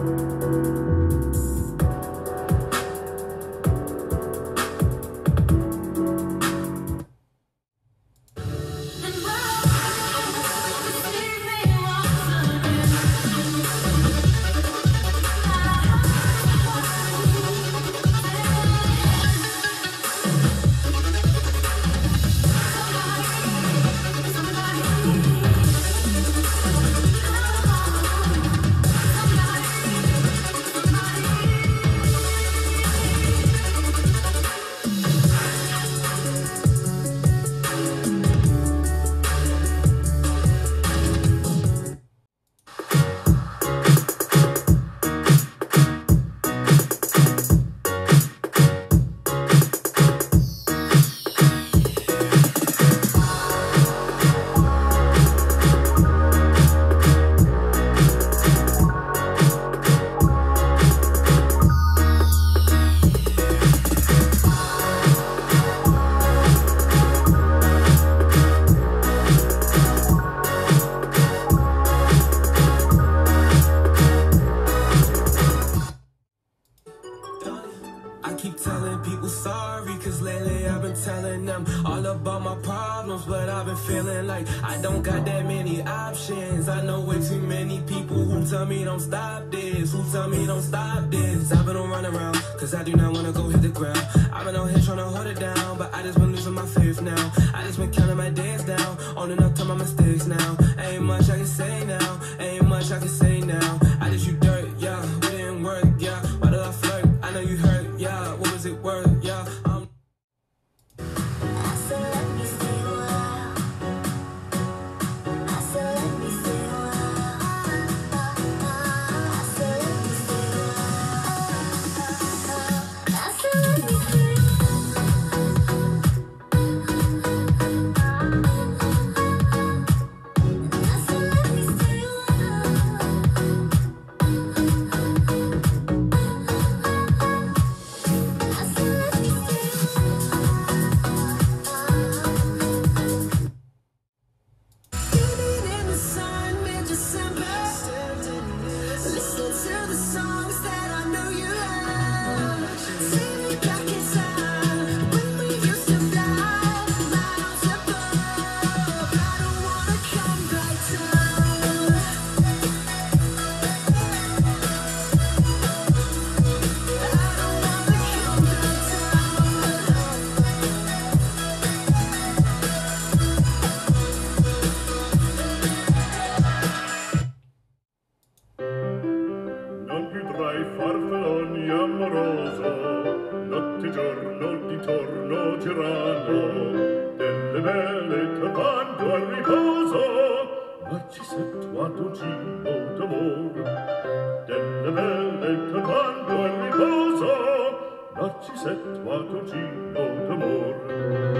feeling like I don't got that many options. I know way too many people who tell me don't stop this, who tell me don't stop this. I've been on run around, cause I do not wanna go hit the ground. I've been on here trying to hold it down, but I just been losing my faith now. I just been counting my days down, owning up to my mistakes now. Ain't much I can say now, ain't much I can say now. I just you dirt, yeah, we didn't work, yeah. Why did I flirt? I know you hurt, yeah. What was it worth, yeah? Narcisetto a Torgino d'amor.